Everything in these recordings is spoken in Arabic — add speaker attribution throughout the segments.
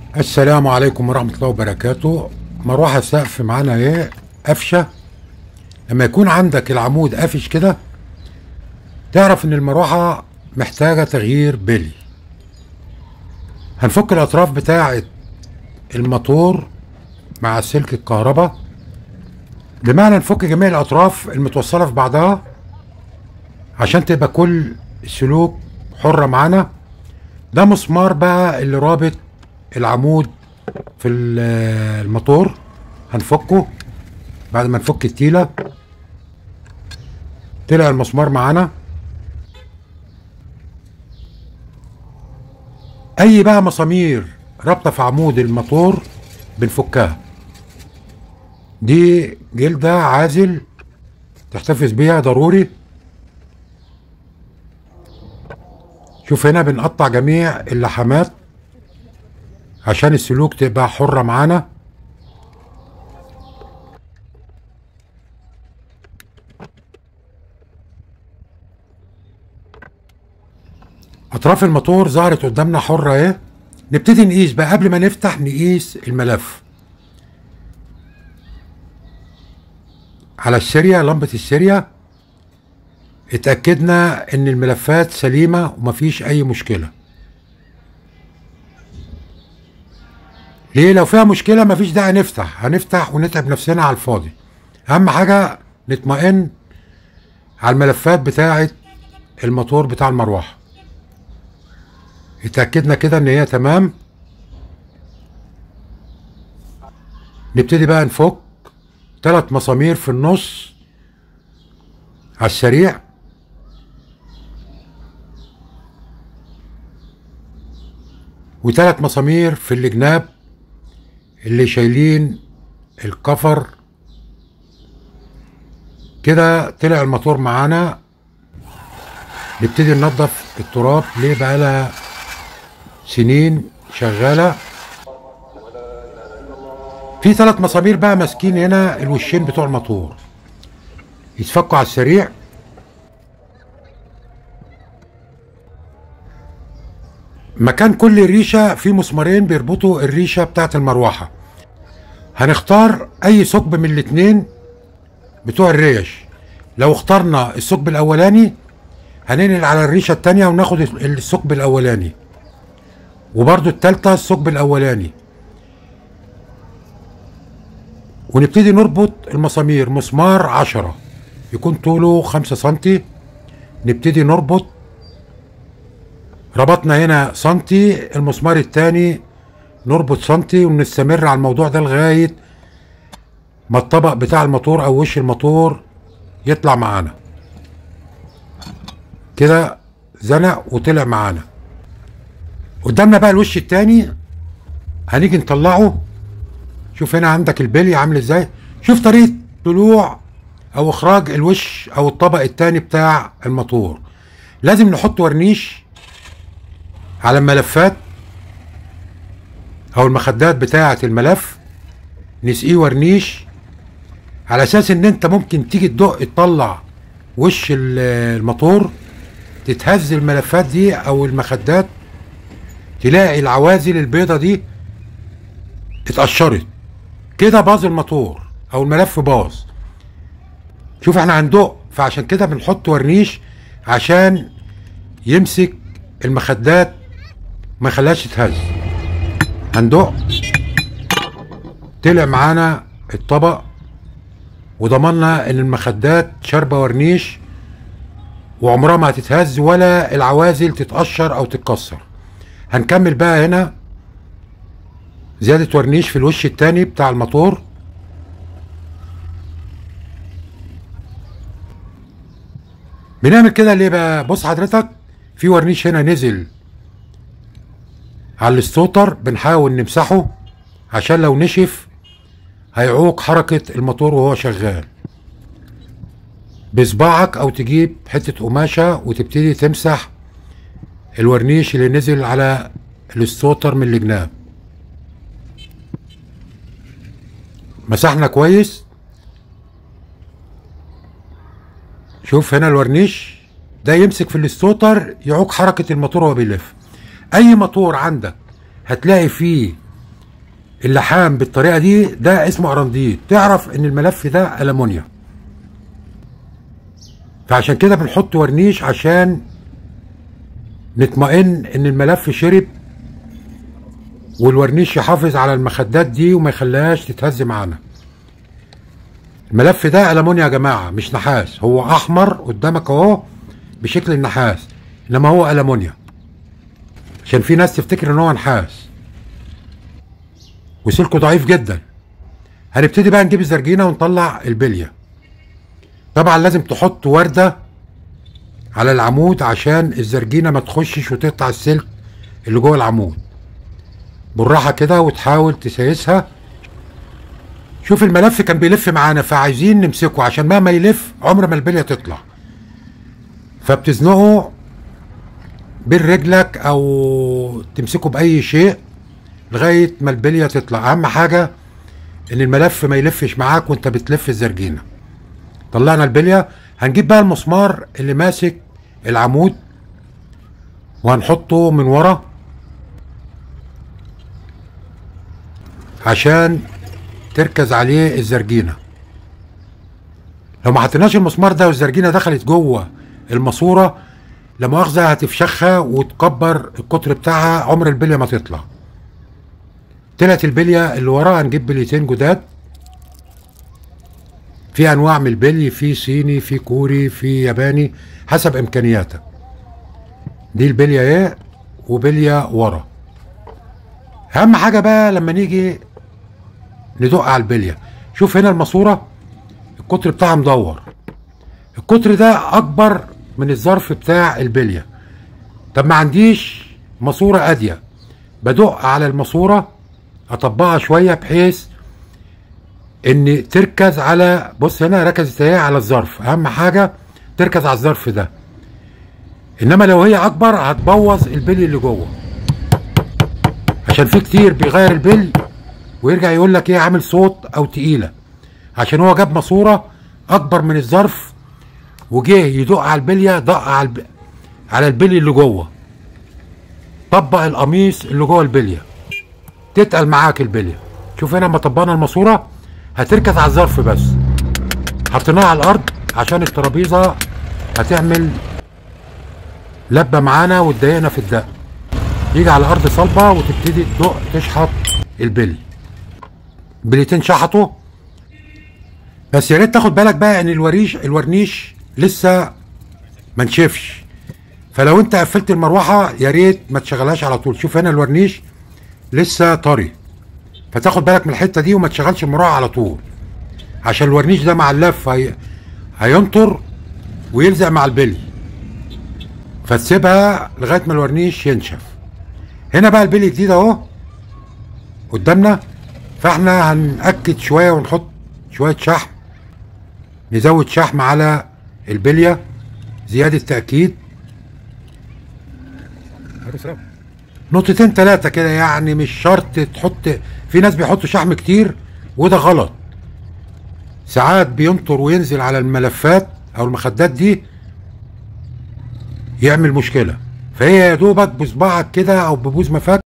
Speaker 1: السلام عليكم ورحمة الله وبركاته. مروحة سقف معانا ايه؟ قفشة. لما يكون عندك العمود قافش كده تعرف ان المروحة محتاجة تغيير بلي. هنفك الاطراف بتاعة الموتور مع سلك الكهرباء، بمعنى نفك جميع الاطراف المتوصلة في بعضها عشان تبقى كل السلوك حرة معانا. ده مسمار بقى اللي رابط العمود في الموتور، هنفكه بعد ما نفك التيلة. طلع المسمار معانا. اي بقى مسامير رابطة في عمود الموتور بنفكها. دي جلدة عازل تحتفظ بيها ضروري. شوف هنا بنقطع جميع اللحامات عشان السلوك تبقى حرة معانا. اطراف الموتور ظهرت قدامنا حرة اهي. نبتدي نقيس بقى. قبل ما نفتح نقيس الملف على السيريا، لمبة السيريا. اتأكدنا ان الملفات سليمة ومفيش اي مشكلة. ليه؟ لو فيها مشكلة مفيش داعي نفتح، هنفتح ونتعب نفسنا على الفاضي. اهم حاجة نطمئن على الملفات بتاعة الموتور بتاع المروحة. اتأكدنا كده ان هي تمام. نبتدي بقى نفك 3 مسامير في النص على السريع. و3 مسامير في الجناب اللي شايلين الكفر. كده طلع الموتور معانا. نبتدي ننضف التراب. ليه؟ بقالها سنين شغالة. في 3 مسامير بقى ماسكين هنا الوشين بتوع الموتور، يتفكوا على السريع. مكان كل ريشة في مسمارين بيربطوا الريشة بتاعت المروحة. هنختار اي ثقب من الاتنين بتوع الريش. لو اخترنا الثقب الاولاني هننقل على الريشة التانية وناخد الثقب الاولاني، وبرضو التالتة الثقب الاولاني. ونبتدي نربط المسامير. مسمار 10 يكون طوله 5 سنتي. نبتدي نربط. ربطنا هنا سنتي، المسمار التاني نربط سنتي، ونستمر على الموضوع ده لغاية ما الطبق بتاع الموتور او وش الموتور يطلع معانا. كده زنق وطلع معانا. قدامنا بقى الوش التاني هنيجي نطلعه. شوف هنا عندك البلي عامل ازاي. شوف طريقة طلوع او اخراج الوش او الطبق التاني بتاع الموتور. لازم نحط ورنيش على الملفات او المخدات بتاعة الملف، نسقيه ورنيش على اساس ان انت ممكن تيجي تدق تطلع وش الموتور، تتهز الملفات دي او المخدات، تلاقي العوازل البيضة دي اتقشرت. كده باظ الموتور او الملف باظ. شوف احنا هندق، فعشان كده بنحط ورنيش عشان يمسك المخدات ما يخليهاش تتهز. هندق. طلع معانا الطبق وضمنا ان المخدات شاربه ورنيش وعمرها ما هتتهز ولا العوازل تتقشر او تتكسر. هنكمل بقى هنا زيادة ورنيش في الوش التاني بتاع الموتور. بنعمل كده ليه بقى؟ بص حضرتك، في ورنيش هنا نزل على الستوتر، بنحاول نمسحه عشان لو نشف هيعوق حركة الموتور وهو شغال. بصباعك او تجيب حتة قماشة وتبتدي تمسح الورنيش اللي نزل على الستوتر من الجناب. مسحنا كويس. شوف هنا الورنيش ده يمسك في الستوتر يعوق حركة الموتور وهو بيلف. اي موتور عندك هتلاقي فيه اللحام بالطريقه دي ده اسمه قرنديد، تعرف ان الملف ده ألمونيا. فعشان كده بنحط ورنيش عشان نطمئن ان الملف شرب، والورنيش يحافظ على المخدات دي وما يخليهاش تتهز معانا. الملف ده ألمونيا يا جماعه مش نحاس، هو احمر قدامك اهو بشكل النحاس، انما هو ألمونيا، عشان في ناس تفتكر ان هو نحاس وسلكه ضعيف جدا. هنبتدي بقى نجيب الزرجينه ونطلع البليه. طبعا لازم تحط ورده على العمود عشان الزرجينه ما تخشش وتقطع السلك اللي جوه العمود. بالراحه كده وتحاول تسيسها. شوف الملف كان بيلف معانا، فعايزين نمسكه عشان مهما يلف عمر ما البليه تطلع، فبتزنقه بين رجلك او تمسكه باي شيء لغايه ما البليه تطلع. اهم حاجه ان الملف ما يلفش معاك وانت بتلف الزرجينه. طلعنا البليه، هنجيب بقى المسمار اللي ماسك العمود وهنحطه من ورا عشان تركز عليه الزرجينه. لو ما حطيناش المسمار ده والزرجينه دخلت جوه الماسوره لا مؤاخذه هتفشخها وتكبر القطر بتاعها، عمر البليه ما تطلع. طلعت البليه اللي ورا، هنجيب بليتين جداد. في انواع من البلي، في صيني، في كوري، في ياباني، حسب امكانياتك. دي البليه ايه، وبليه ورا. اهم حاجه بقى لما نيجي ندق على البليه، شوف هنا الماسوره القطر بتاعها مدور، القطر ده اكبر من الظرف بتاع البليه. طب ما عنديش ماسوره اديه، بدق على الماسوره اطبقها شويه بحيث ان تركز على، بص هنا ركزت اهي على الظرف، اهم حاجه تركز على الظرف ده. انما لو هي اكبر هتبوظ البلي اللي جوه، عشان في كتير بيغير البلي ويرجع يقول لك ايه عامل صوت او تقيله، عشان هو جاب ماسوره اكبر من الظرف وجه يدق على البليه، دق على البلي اللي جوه، طبق القميص اللي جوه البليه، تتقل معاك البليه. شوف هنا لما طبقنا الماسوره هتركز على الظرف بس، حطيناها على الارض عشان الترابيزه هتعمل لبه معانا وتضايقنا في الدق. يجي على الارض صلبه وتبتدي تدق تشحط البلي. بليتين شحطوا، بس يا ريت تاخد بالك بقى ان الورنيش لسه ما نشفش، فلو انت قفلت المروحه يا ريت ما تشغلهاش على طول. شوف هنا الورنيش لسه طري، فتاخد بالك من الحته دي وما تشغلش المروحه على طول، عشان الورنيش ده مع اللف هينطر ويلزق مع البلي، فتسيبها لغايه ما الورنيش ينشف. هنا بقى البلي جديد اهو قدامنا، فاحنا هنأكد شويه ونحط شويه شحم، نزود شحم على البليه زياده تأكيد، نقطتين تلاتة كده يعني، مش شرط تحط. في ناس بيحطوا شحم كتير وده غلط، ساعات بينطر وينزل على الملفات او المخدات دي يعمل مشكلة. فهي يا دوبك بصباعك كده او ببوز مفك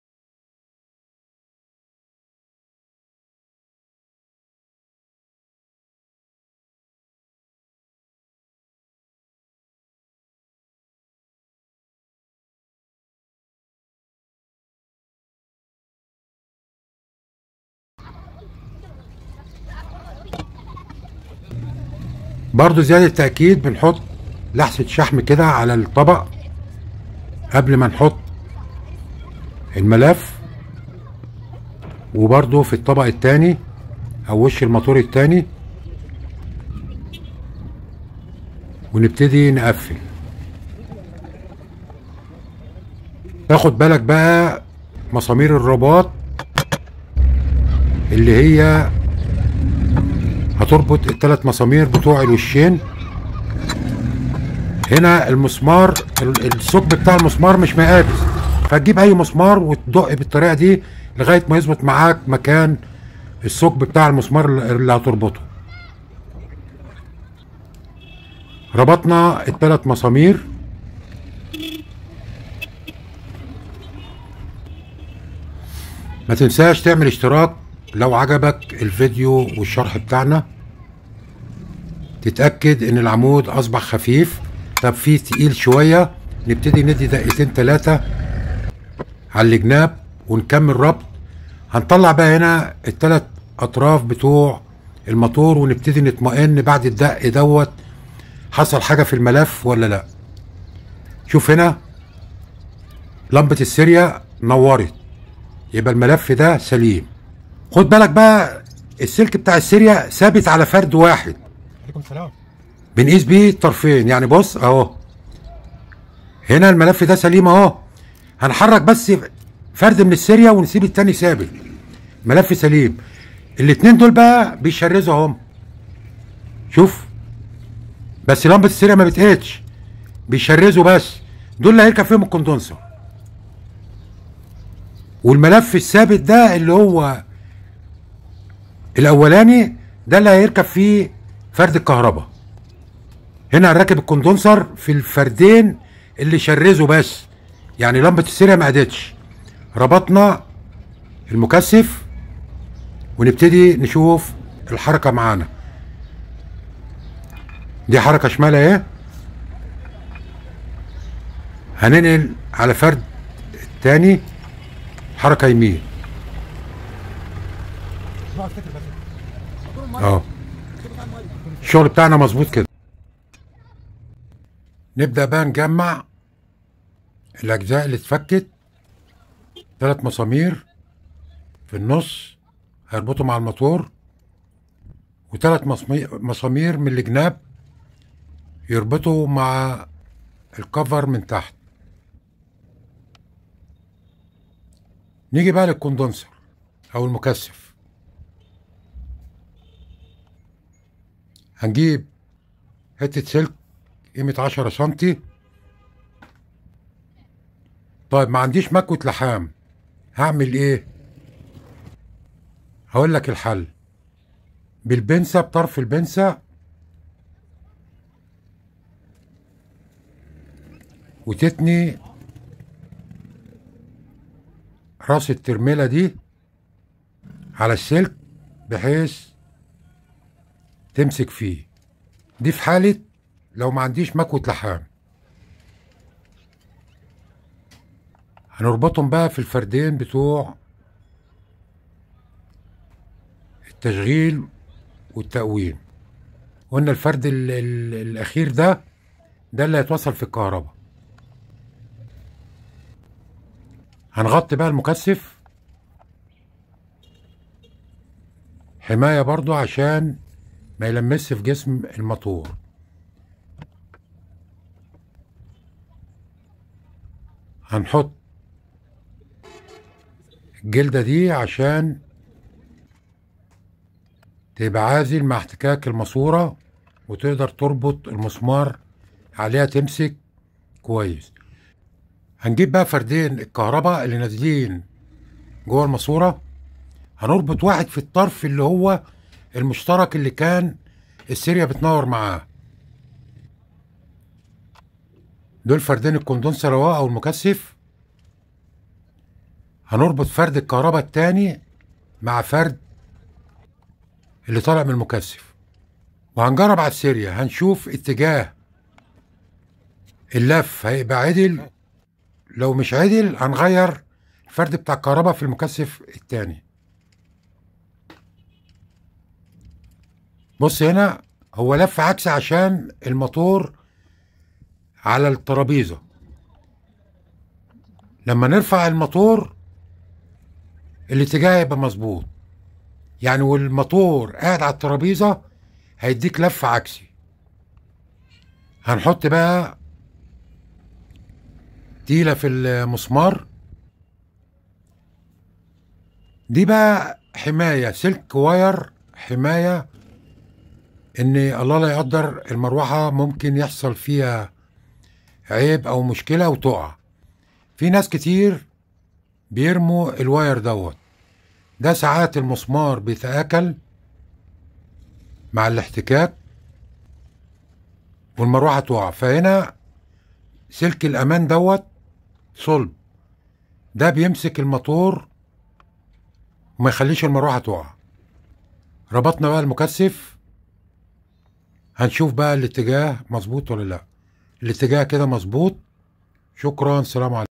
Speaker 1: برضو زيادة تأكيد. بنحط لحسة شحم كده على الطبق قبل ما نحط الملف، وبرضو في الطبق التاني او وش الموتور التاني، ونبتدي نقفل. تاخد بالك بقى مسامير الرباط اللي هي هتربط الثلاث مسامير بتوع الوشين. هنا المسمار الثقب بتاع المسمار مش مقابس، فتجيب اي مسمار وتدق بالطريقه دي لغايه ما يظبط معاك مكان الثقب بتاع المسمار اللي هتربطه. ربطنا الثلاث مسامير، ما تنساش تعمل اشتراك لو عجبك الفيديو والشرح بتاعنا. تتأكد ان العمود اصبح خفيف. طب فيه تقيل شوية، نبتدي ندي دقيقتين 3 على الجناب ونكمل ربط. هنطلع بقى هنا ال3 اطراف بتوع الموتور ونبتدي نطمئن بعد الدق دوت حصل حاجة في الملف ولا لا. شوف هنا لمبة السيريا نورت، يبقى الملف ده سليم. خد بالك بقى السلك بتاع السيريا ثابت على فرد واحد.
Speaker 2: عليكم السلام.
Speaker 1: بنقيس بيه الطرفين، يعني بص اهو هنا الملف ده سليم اهو. هنحرك بس فرد من السيريا ونسيب التاني ثابت، ملف سليم. الاتنين دول بقى بيشرزوا اهم. شوف بس لمبة السيريا ما بتقيتش، بيشرزوا بس. دول اللي هيركب فيهم الكوندنسر. والملف الثابت ده اللي هو الاولاني ده اللي هيركب فيه فرد الكهرباء. هنا هنركب الكوندنسر في الفردين اللي شرزوا بس، يعني لمبة السيريا ما قدتش. ربطنا المكثف ونبتدي نشوف الحركة معانا. دي حركة شمال اهي. هننقل على فرد التاني حركة يمين. الشغل بتاعنا مظبوط كده. نبدأ بقى نجمع الأجزاء اللي اتفكت. 3 مسامير في النص هيربطوا مع الموتور، و3 مسامير من الجناب يربطوا مع الكفر من تحت. نيجي بقى للكوندنسر أو المكثف. هنجيب حتة سلك قيمة 10 سنتي. طيب ما عنديش مكوة لحام، هعمل ايه؟ هقول لك الحل. بالبنسة، بطرف البنسة وتتني راس الترميلة دي على السلك بحيث تمسك فيه. دي في حالة لو ما عنديش مكوة لحام. هنربطهم بقى في الفردين بتوع التشغيل والتقويم. قلنا الفرد الأخير ده اللي هيتوصل في الكهرباء. هنغطي بقى المكثف حماية برضو عشان ما يلمس في جسم الموتور. هنحط الجلدة دي عشان تبقى عازل مع احتكاك الماسورة وتقدر تربط المسمار عليها تمسك كويس. هنجيب بقى فردين الكهرباء اللي نازلين جوه الماسورة. هنربط واحد في الطرف اللي هو المشترك اللي كان السيريا بتنور معاه. دول فردين الكوندنسر اهو او المكثف. هنربط فرد الكهرباء التاني مع فرد اللي طالع من المكثف، وهنجرب على السيريا. هنشوف اتجاه اللف هيبقى عدل. لو مش عدل هنغير الفرد بتاع الكهرباء في المكثف التاني. بص هنا هو لف عكسي عشان الموتور على الترابيزة. لما نرفع الموتور الاتجاه يبقى مظبوط، يعني والموتور قاعد على الترابيزة هيديك لف عكسي. هنحط بقى تيلة في المسمار دي بقى حماية، سلك واير حماية، ان الله لا يقدر المروحة ممكن يحصل فيها عيب او مشكلة وتقع. في ناس كتير بيرموا الواير دوت. ده ساعات المسمار بيتآكل مع الاحتكاك والمروحة تقع. فهنا سلك الأمان دوت صلب، ده بيمسك الموتور وما يخليش المروحة تقع. ربطنا بقى المكثف، هنشوف بقى الاتجاه مظبوط ولا لا. الاتجاه كده مظبوط. شكرا، سلام عليكم.